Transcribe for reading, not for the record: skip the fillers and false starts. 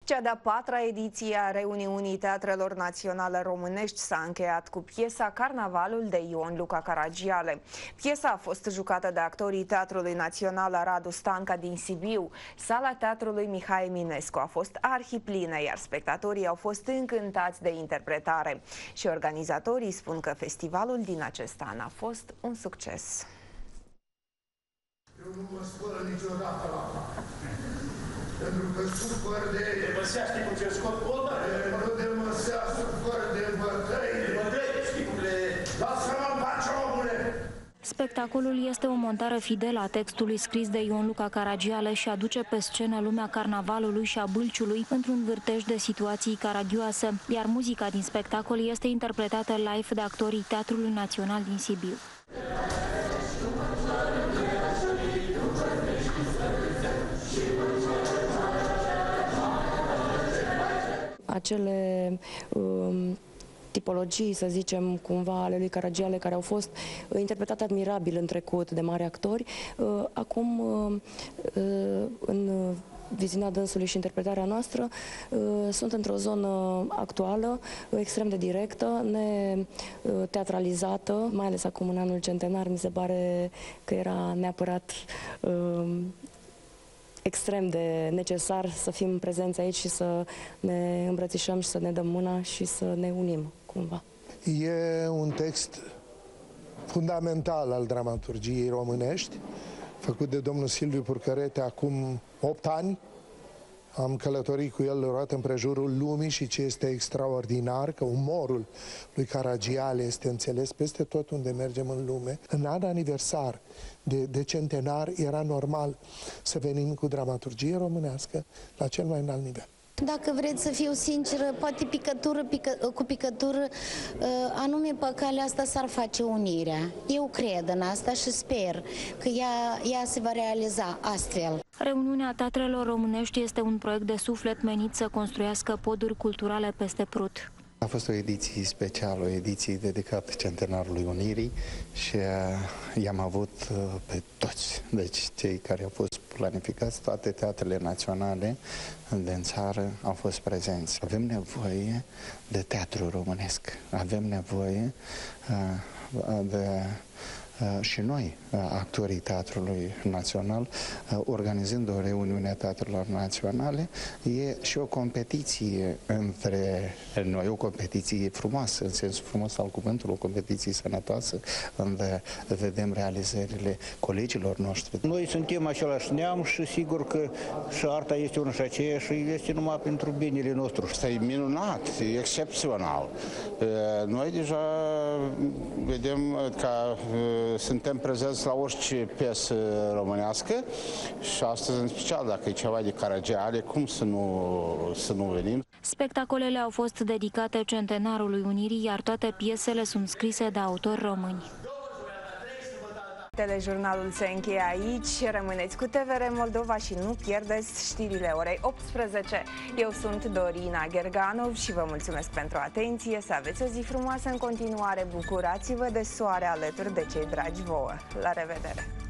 Cea de-a patra ediție a reuniunii Teatrelor Naționale Românești s-a încheiat cu piesa Carnavalul de Ion Luca Caragiale. Piesa a fost jucată de actorii Teatrului Național Radu Stanca din Sibiu. Sala Teatrului Mihai Eminescu a fost arhiplină, iar spectatorii au fost încântați de interpretare. Și organizatorii spun că festivalul din acest an a fost un succes. Eu nu mă spăl niciodată la fac. Pentru că sufăr de... De măsea, știi cum ce scot bolă? Nu de măsea, sufăr de bătăi. De bătăi, știi cum le... Lasă-mă în pace, omule! Spectacolul este o montare fidelă a textului scris de Ion Luca Caragiale și aduce pe scenă lumea carnavalului și a bâlciului într-un vârtej de situații caragioase, iar muzica din spectacol este interpretată live de actorii Teatrului Național din Sibiu. Acele tipologii, să zicem, cumva, ale lui Caragiale, care au fost interpretate admirabil în trecut de mari actori, acum, în viziunea dânsului și interpretarea noastră, sunt într-o zonă actuală, extrem de directă, neteatralizată, mai ales acum în anul centenar, mi se pare că era neapărat extrem de necesar să fim prezenți aici și să ne îmbrățișăm și să ne dăm mâna și să ne unim, cumva. E un text fundamental al dramaturgiei românești, făcut de domnul Silviu Purcărete acum 8 ani. Am călătorit cu el roată împrejurul lumii și ce este extraordinar, că umorul lui Caragiale este înțeles peste tot unde mergem în lume. În an aniversar de centenar era normal să venim cu dramaturgie românească la cel mai înalt nivel. Dacă vreți să fiu sinceră, poate cu picătură, anume pe calea asta s-ar face unirea. Eu cred în asta și sper că ea se va realiza astfel. Reuniunea Teatrelor Românești este un proiect de suflet menit să construiască poduri culturale peste Prut. A fost o ediție specială, o ediție dedicată centenarului Unirii și i-am avut pe toți, deci cei care au fost planificați, toate teatrele naționale din țară au fost prezenți. Avem nevoie de teatru românesc, avem nevoie de... și noi, actorii Teatrului Național, organizând o reuniune a Teatrelor Naționale, e și o competiție între noi, o competiție frumoasă, în sensul frumos al cuvântului, o competiție sănătoasă, unde vedem realizările colegilor noștri. Noi suntem același neam și sigur că și arta este una și aceea și este numai pentru binele nostru. Este minunat, excepțional. Noi deja vedem că suntem prezenți la orice piesă românească și astăzi în special, dacă e ceva de Caragiale, cum să nu venim? Spectacolele au fost dedicate centenarului Unirii, iar toate piesele sunt scrise de autori români. Telejurnalul se încheie aici. Rămâneți cu TVR Moldova și nu pierdeți știrile orei 18. Eu sunt Dorina Gerganov și vă mulțumesc pentru atenție. Să aveți o zi frumoasă în continuare. Bucurați-vă de soare alături de cei dragi vouă. La revedere!